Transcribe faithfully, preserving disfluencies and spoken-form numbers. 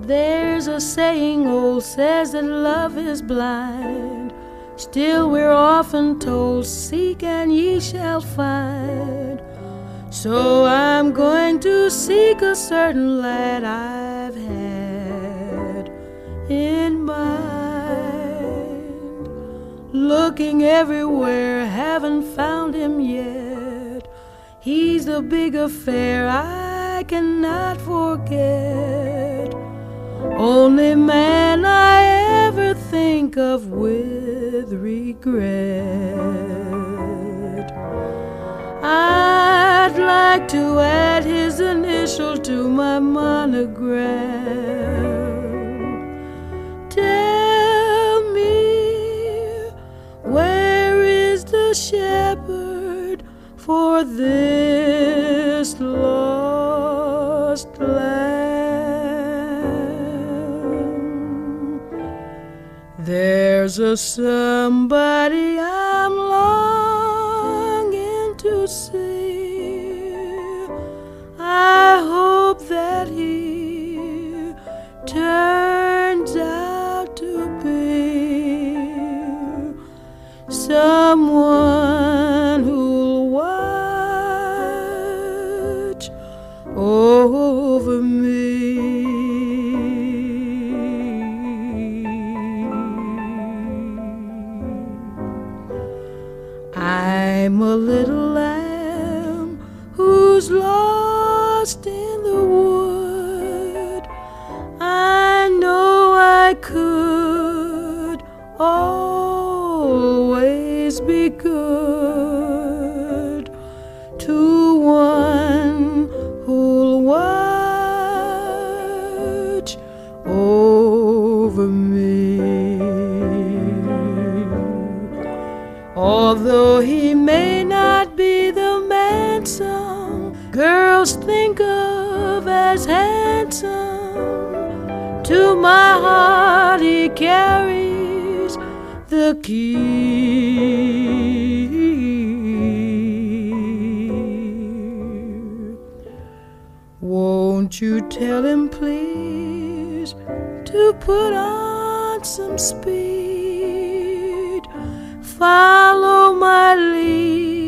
There's a saying old says that love is blind. Still we're often told, seek and ye shall find. So I'm going to seek a certain lad I've had in mind. Looking everywhere, haven't found him yet. He's the big affair I cannot forget. Only man I ever think of with regret. I'd like to add his initial to my monogram. Tell me, where is the shepherd for this lost lamb? There's a somebody I'm longing to see. I hope that he turns out to be someone who'll watch over me. I'm a little lamb who's lost in the wood. I know I could always be good to one who'll watch over me. Although he may not be the man some girls think of as handsome, to my heart he carries the key. Won't you tell him please to put on some speed, follow my lead,